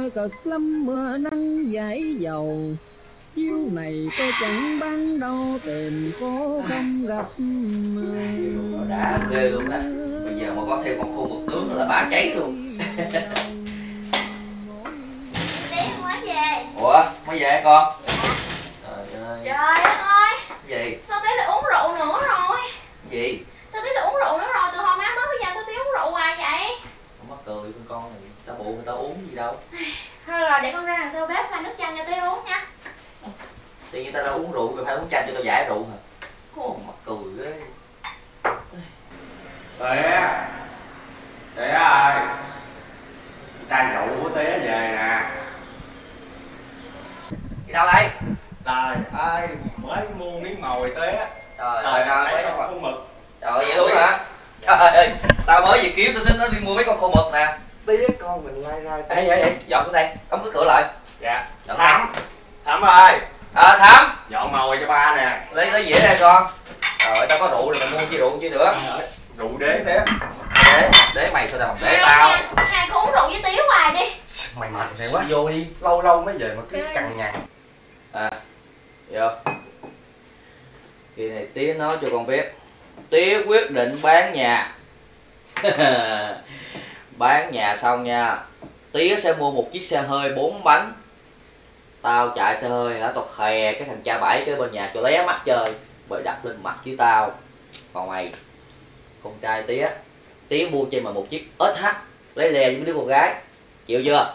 cực lắm mưa nắng dãi dầu, chiếu này cô chẳng bán đâu tìm cô không gặp. Đã ghê luôn á, bây giờ mà có thêm một khu vực nướng nữa là bả cháy luôn. Tí mới về. Ủa mới về hả con? Trời đất ơi. Gì? Sao tí lại uống rượu nữa rồi? Gì? Sao tí lại uống rượu nữa rồi? Từ hồi má mới bây giờ sao tí uống rượu hoài vậy? Không mắc cười con này, ta bụng người ta uống gì đâu. Thôi rồi để con ra đằng sau bếp pha nước chanh cho tí uống nha. Thì người ta đã uống rượu rồi phải uống chanh cho tao giải rượu hả? Con mắc cười ghê. Tía ơi, chai rượu của tía về nè. Đi đâu đây? Trời ơi, mới mua miếng mồi tía. Trời Trời ơi, mấy mấy con khô mực. Trời vậy luôn hả? Trời ơi, tao mới về kiếm tao tính nó đi mua mấy con khô mực nè. Tía con mình lai ra. Ê, dọn xuống đây, đóng cái cửa lại. Dạ, dọn Thắm, Thắm ơi. Thắm. Dọn mồi cho ba nè. Lấy dĩa đây con. Trời ơi, tao có rượu rồi mình mua chi rượu chi nữa. Rượu đế tía. Đế mày sao tao không để tao. Hai con uống rượu với Tiếu hoài đi. Mày mạnh này quá. Vô đi. Lâu lâu mới về mà cứ cằn nhằn. Vô. Kỳ này Tía nói cho con biết, Tía quyết định bán nhà. Bán nhà xong nha, Tía sẽ mua một chiếc xe hơi 4 bánh. Tao chạy xe hơi hả, tao khè cái thằng cha bảy cái bên nhà cho lé mắt chơi, bởi đập lên mặt với tao. Còn mày, con trai Tía, Tía mua cho mày một chiếc SH lấy lè với mấy đứa con gái, chịu chưa?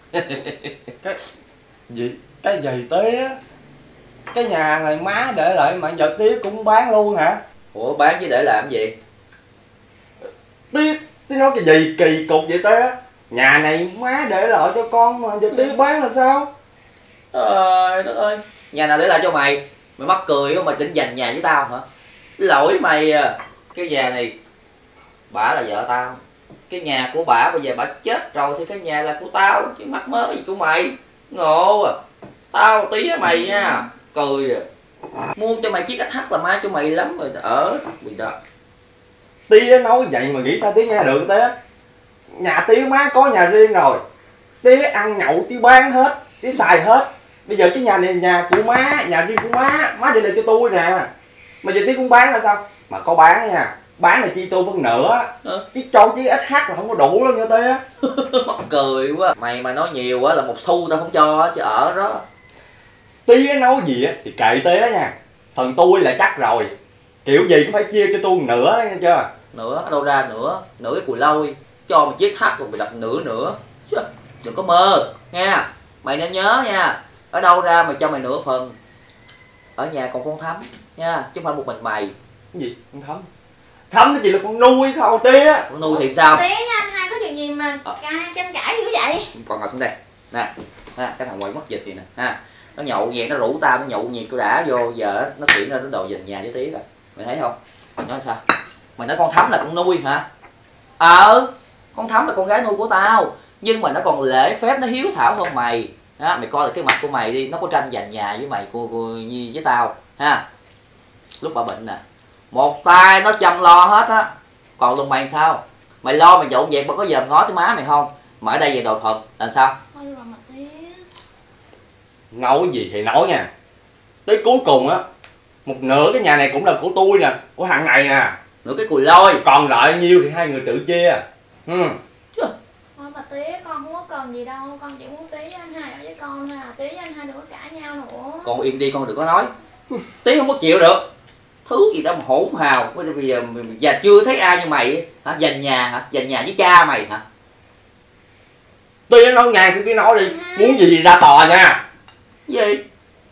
Cái gì? Cái gì tía? Cái nhà này má để lại mà giờ tía cũng bán luôn hả? Ủa bán chứ để làm gì? Tía nói cái gì kỳ cục vậy tía? Nhà này má để lại cho con mà giờ tía bán là sao? Trời đất ơi, nhà nào để lại cho mày? Mày mắc cười không, mày định giành nhà với tao hả? Lỗi mày à. Cái nhà này bả là vợ tao, cái nhà của bả bây giờ bả chết rồi thì cái nhà là của tao, chứ mắc mớ gì của mày. Ngộ à. Tao Tía mày nha, cười à. Mua cho mày chiếc SH là má cho mày lắm rồi, ở bị đó. Tía nói vậy mà nghĩ sao tía nghe được tía? Nhà tía má có nhà riêng rồi, tía ăn nhậu tía bán hết, tía xài hết. Bây giờ cái nhà này nhà của má, nhà riêng của má để lại cho tôi nè. Mà giờ tía cũng bán là sao? Mà có bán nha, bán là chi tôi phân nửa, chứ cho chiếc SH là không có đủ đâu nha tía. Mắc cười quá. Mày mà nói nhiều quá là một xu tao không cho chứ ở đó. Tía nói gì á thì kệ tía nha, phần tôi là chắc rồi, kiểu gì cũng phải chia cho tôi một nửa đó nghe chưa? Nữa đâu ra nữa, nửa cái cùi lôi cho một chiếc H rồi mày đập nửa. Đừng có mơ nha, mày nên nhớ nha, ở đâu ra mày cho mày nửa phần. Ở nhà còn con Thắm nha, chứ không phải một mình mày. Cái gì? Con Thắm? Thắm cái gì là con nuôi thôi tía. Con nuôi thì sao? Tía với anh hai có chuyện gì mà tranh cãi dữ vậy? Còn ngồi xuống đây nè, cái thằng quay mất dịch gì nè ha, nó nhậu về nó rủ tao, nó nhậu nhiệt tôi đã vô, giờ nó xỉn ra nó đồ giành nhà với Tía rồi, mày thấy không? Mày nói sao? Mày nói con Thắm là con nuôi hả? Con Thắm là con gái nuôi của tao, nhưng mà nó còn lễ phép, nó hiếu thảo hơn mày. Mày coi lại cái mặt của mày đi, nó có tranh giành nhà với mày như với tao ha. Lúc bà bệnh nè, một tay nó chăm lo hết á, còn luôn mày sao? Mày lo mày dọn dẹp mà có giờ ngó tới má mày không? Mà ở đây về đồ thật là sao? Thôi rồi mà Tía. Nói gì thì nói nha, tới cuối cùng á, một nửa cái nhà này cũng là của tôi nè, của thằng này nè. Nửa cái cùi lôi. Còn lại nhiêu thì hai người tự chia. Thôi mà Tía, con không có cần gì đâu, con chỉ muốn Tía với anh hai ở với con thôi à. Tía với anh hai đừng có cãi nhau nữa. Con im đi, con đừng có nói. Tía không có chịu được. Thứ gì đâu mà hỗn hào. Bây giờ và chưa thấy ai như mày hả? Giành nhà hả? Giành nhà với cha mày hả? Tía nói ngang cứ nói đi, muốn gì ra tòa nha. Gì?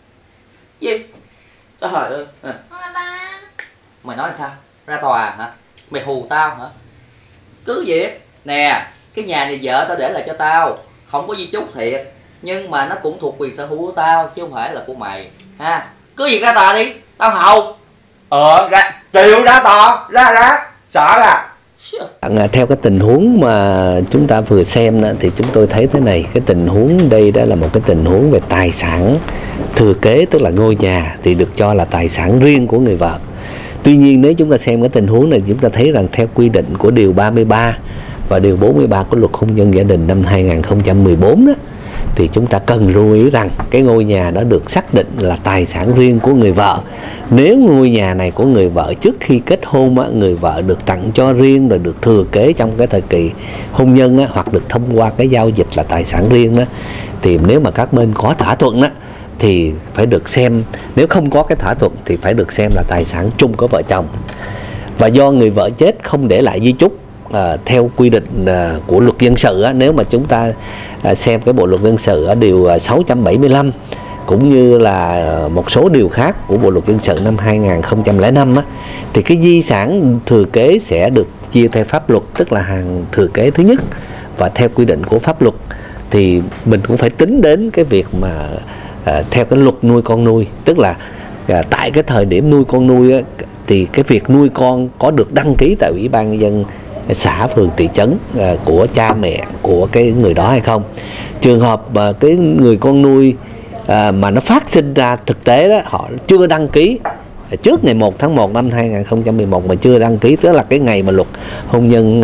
Trời ơi. Thôi ba. Mày nói là sao? Ra tòa hả? Mày hù tao hả? Cứ việc. Nè, cái nhà này vợ tao để lại cho tao, không có di chúc thiệt, nhưng mà nó cũng thuộc quyền sở hữu của tao chứ không phải là của mày ha. Cứ việc ra tòa đi, tao hầu. Ra chịu ra tòa, ra sợ à. Theo cái tình huống mà chúng ta vừa xem đó, thì chúng tôi thấy thế này, cái tình huống đây đó là một cái tình huống về tài sản thừa kế, tức là ngôi nhà thì được cho là tài sản riêng của người vợ. Tuy nhiên nếu chúng ta xem cái tình huống này, chúng ta thấy rằng theo quy định của điều 33 và điều 43 của luật hôn nhân gia đình năm 2014 đó, thì chúng ta cần lưu ý rằng cái ngôi nhà đó được xác định là tài sản riêng của người vợ. Nếu ngôi nhà này của người vợ trước khi kết hôn á, người vợ được tặng cho riêng rồi được thừa kế trong cái thời kỳ hôn nhân á, hoặc được thông qua cái giao dịch là tài sản riêng đó, thì nếu mà các bên có thỏa thuận á, thì phải được xem, nếu không có cái thỏa thuận thì phải được xem là tài sản chung của vợ chồng. Và do người vợ chết không để lại di chúc, theo quy định của luật dân sự á, nếu mà chúng ta xem cái bộ luật dân sự ở điều 675 cũng như là một số điều khác của bộ luật dân sự năm 2005 á, thì cái di sản thừa kế sẽ được chia theo pháp luật, tức là hàng thừa kế thứ nhất. Và theo quy định của pháp luật thì mình cũng phải tính đến cái việc mà theo cái luật nuôi con nuôi, tức là tại cái thời điểm nuôi con nuôi á, thì cái việc nuôi con có được đăng ký tại Ủy ban nhân dân xã, phường, thị trấn của cha mẹ của cái người đó hay không. Trường hợp mà cái người con nuôi mà nó phát sinh ra thực tế đó, họ chưa đăng ký trước ngày 1 tháng 1 năm 2011 mà chưa đăng ký, tức là cái ngày mà luật hôn nhân,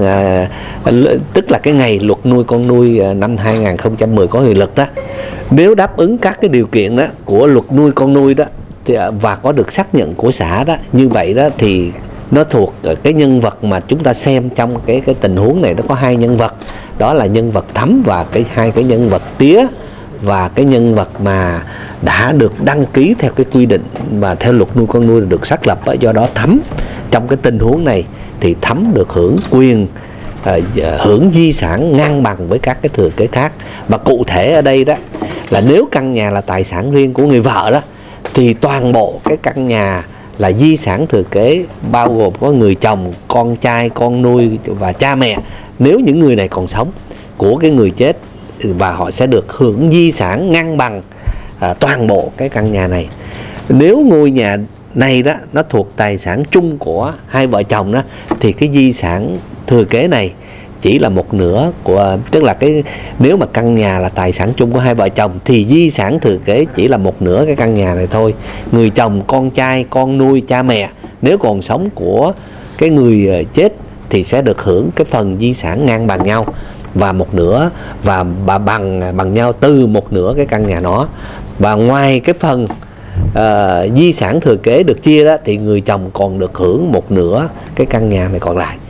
tức là cái ngày luật nuôi con nuôi năm 2010 có hiệu lực đó, nếu đáp ứng các cái điều kiện đó của luật nuôi con nuôi đó thì, và có được xác nhận của xã đó, như vậy đó thì nó thuộc cái nhân vật mà chúng ta xem trong cái tình huống này. Nó có hai nhân vật, đó là nhân vật Thắm và hai cái nhân vật Tía, và cái nhân vật mà đã được đăng ký theo cái quy định mà theo luật nuôi con nuôi được xác lập. Do đó Thắm trong cái tình huống này thì Thắm được hưởng quyền hưởng di sản ngang bằng với các cái thừa kế khác. Mà cụ thể ở đây đó là nếu căn nhà là tài sản riêng của người vợ đó, thì toàn bộ cái căn nhà là di sản thừa kế, bao gồm có người chồng, con trai, con nuôi và cha mẹ, nếu những người này còn sống, của cái người chết, và họ sẽ được hưởng di sản ngang bằng toàn bộ cái căn nhà này. Nếu ngôi nhà này đó nó thuộc tài sản chung của hai vợ chồng đó, thì cái di sản thừa kế này chỉ là một nửa của, tức là cái nếu mà căn nhà là tài sản chung của hai vợ chồng thì di sản thừa kế chỉ là một nửa cái căn nhà này thôi. Người chồng, con trai, con nuôi, cha mẹ nếu còn sống của cái người chết thì sẽ được hưởng cái phần di sản ngang bằng nhau, và một nửa và bằng nhau từ một nửa cái căn nhà đó. Và ngoài cái phần di sản thừa kế được chia đó thì người chồng còn được hưởng một nửa cái căn nhà này còn lại.